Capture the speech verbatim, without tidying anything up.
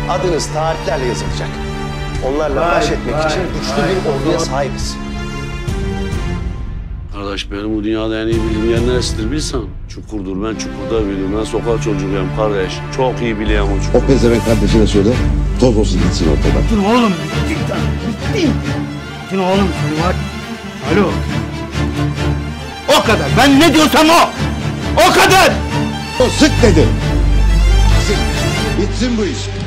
adınız tarihlerle yazılacak. Onlarla Vay, baş etmek vay, için güçlü vay, bir orduya vay. sahibiz. Kardeş benim bu dünyada en iyi bildiğim yer neresidir bilsen? Çukurdur. Ben çukurda büyüdüm. Ben sokak çocuğuyum kardeş. Çok iyi biliyorum o çukuru. O pezevenk kardeşine söyle, toz olsun gitsin ortadan. Gittin oğlum, gittin. Gittin. Gittin oğlum seni var. Alo. O kadar. Ben ne diyorsam o. O kadar. O sık dedi. Sık. Bitsin bu iş.